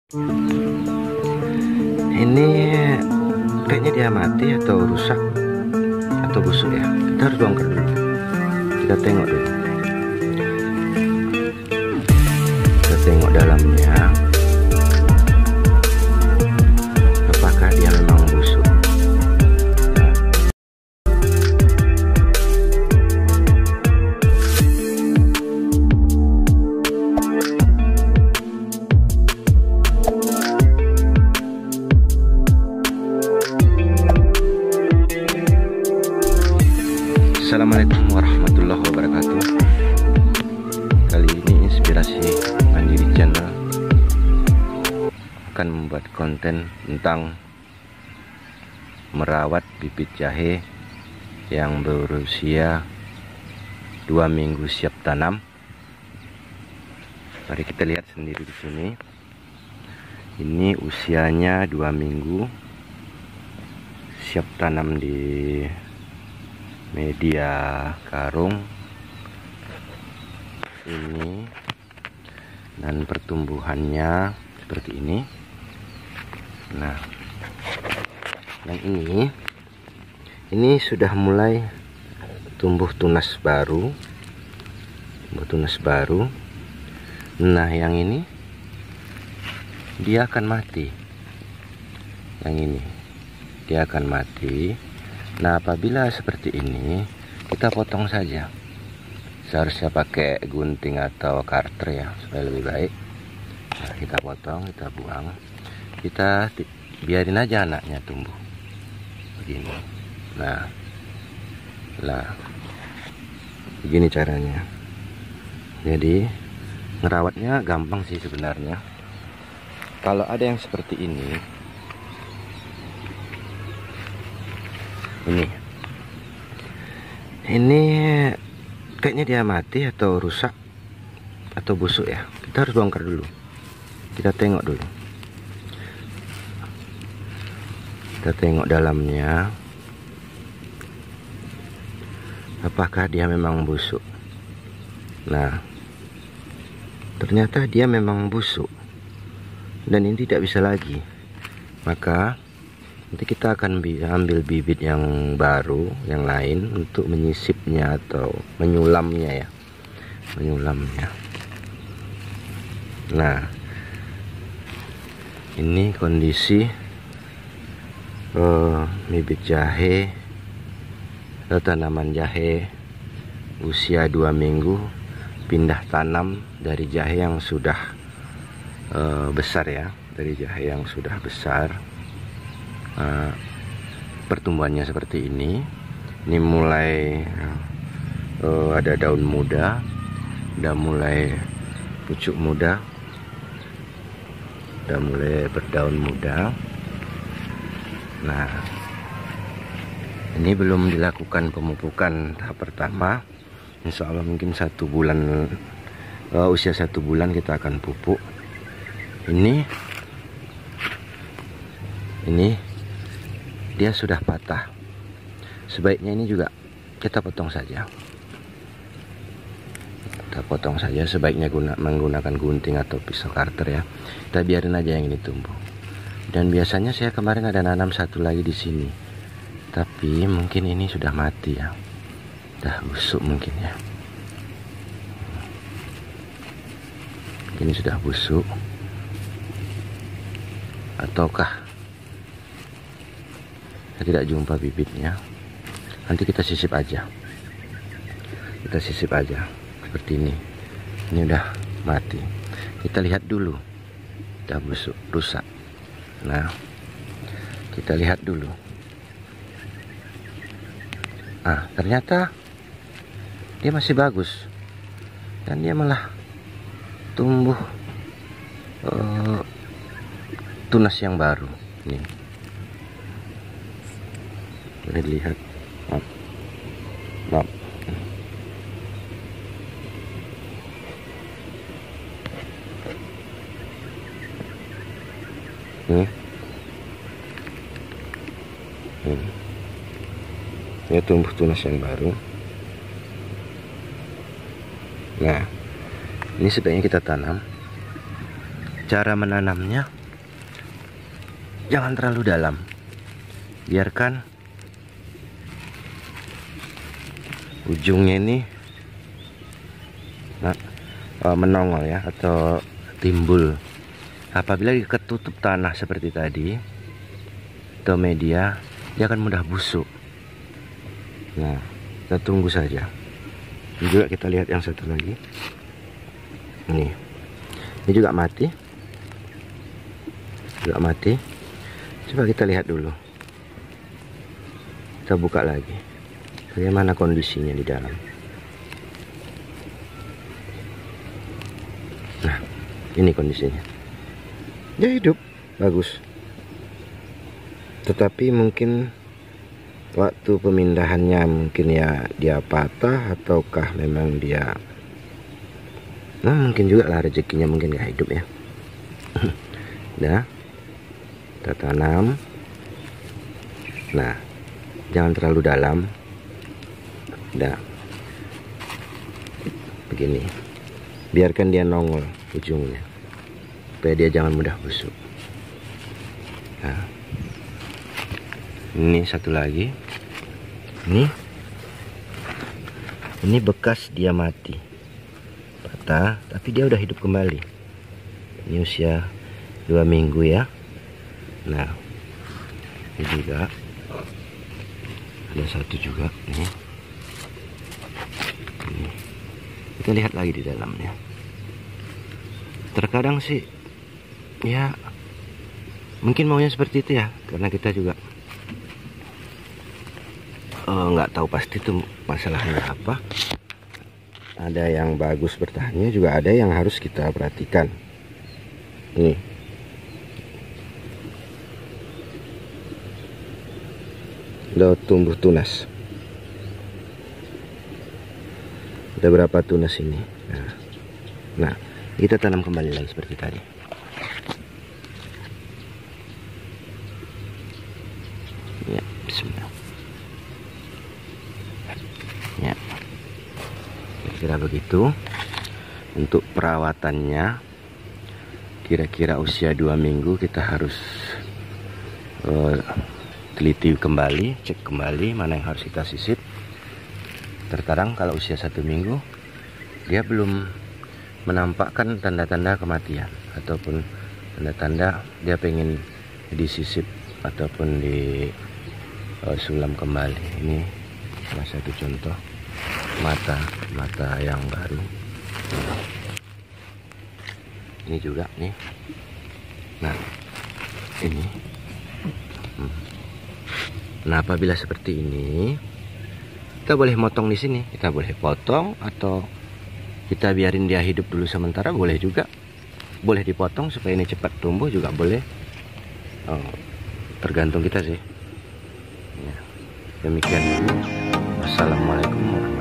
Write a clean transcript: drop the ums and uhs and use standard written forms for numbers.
Ini kayaknya dia mati atau rusak atau busuk ya. Kita harus bongkar dulu. Kita tengok dulu. Kita tengok dalamnya. Apakah dia memang busuk? Assalamualaikum warahmatullahi wabarakatuh. Kali ini Inspirasi Mandiri Channel akan membuat konten tentang merawat bibit jahe yang berusia 2 minggu siap tanam. Mari kita lihat sendiri di sini. Ini usianya 2 minggu siap tanam di media karung ini, dan pertumbuhannya seperti ini. Nah, yang ini sudah mulai tumbuh tunas baru, Nah, yang ini dia akan mati. Yang ini dia akan mati. Nah, apabila seperti ini, kita potong saja. Seharusnya pakai gunting atau karter ya, supaya lebih baik. Nah, kita potong, kita buang. Kita biarin aja anaknya tumbuh begini. Nah, begini caranya. Jadi ngerawatnya gampang sih sebenarnya. Kalau ada yang seperti ini kayaknya dia mati atau rusak atau busuk ya. Kita harus bongkar dulu. Kita tengok dulu. Kita tengok dalamnya. Apakah dia memang busuk? Nah, ternyata dia memang busuk. Dan ini tidak bisa lagi. Maka nanti kita akan ambil bibit yang baru, yang lain, untuk menyisipnya atau menyulamnya ya, Nah, ini kondisi bibit jahe atau tanaman jahe usia 2 minggu pindah tanam dari jahe yang sudah besar ya, pertumbuhannya seperti ini. Ini mulai ada daun muda, udah mulai pucuk muda, udah mulai berdaun muda. Nah, ini belum dilakukan pemupukan tahap pertama. Insya Allah mungkin 1 bulan, usia 1 bulan kita akan pupuk. Ini dia sudah patah. Sebaiknya ini juga kita potong saja. Sebaiknya menggunakan gunting atau pisau karter ya. Kita biarin aja yang ini tumbuh. Dan biasanya saya kemarin ada nanam satu lagi di sini, tapi mungkin ini sudah mati ya, udah busuk mungkin ya. Ini sudah busuk, ataukah saya tidak jumpa bibitnya. Nanti kita sisip aja. Seperti ini. Ini udah mati. Kita lihat dulu. Udah busuk, rusak. Nah, kita lihat dulu. Ternyata dia masih bagus. Dan dia malah tumbuh tunas yang baru. Ini boleh dilihat. Maaf. Dia tumbuh tunas yang baru. Nah, ini sebaiknya kita tanam cara menanamnya jangan terlalu dalam, biarkan ujungnya ini menongol ya, atau timbul. Apabila diketutup tanah seperti tadi atau media, dia akan mudah busuk. Nah, kita tunggu saja. Ini juga kita lihat yang satu lagi. Ini juga mati. Juga mati. Coba kita lihat dulu. Kita buka lagi. Bagaimana kondisinya di dalam. Nah, ini kondisinya. Dia hidup, bagus. Tetapi mungkin waktu pemindahannya mungkin ya dia patah, ataukah memang dia, nah mungkin juga lah rezekinya mungkin gak hidup ya. Nah, kita tanam. Nah, jangan terlalu dalam. Nah, begini, biarkan dia nongol ujungnya supaya dia jangan mudah busuk. Nah, ini satu lagi. Ini bekas dia mati, patah, tapi dia udah hidup kembali. Ini usia 2 minggu ya. Nah, ini juga ada satu juga nih. Ini. Kita lihat lagi di dalamnya. Terkadang sih ya mungkin maunya seperti itu ya, karena kita juga nggak tahu pasti itu masalahnya apa. Ada yang bagus bertahannya, juga ada yang harus kita perhatikan. Ini udah tumbuh tunas. Ada berapa tunas ini? Nah, kita tanam kembali lagi seperti tadi. Ya, bismillah. Ya, kira-kira begitu. Untuk perawatannya, kira-kira usia 2 minggu kita harus teliti kembali, cek kembali mana yang harus kita sisip. Terkadang kalau usia 1 minggu dia belum menampakkan tanda-tanda kematian, ataupun tanda-tanda dia pengen disisip ataupun di sulam kembali. Ini salah satu contoh mata yang baru. Ini juga nih. Nah, ini. Nah, apabila seperti ini, kita boleh motong di sini. Kita boleh potong, atau kita biarin dia hidup dulu sementara, boleh juga. Boleh dipotong supaya ini cepat tumbuh juga boleh. Tergantung kita sih. Ya, demikian. Wassalamualaikum warahmatullahi wabarakatuh.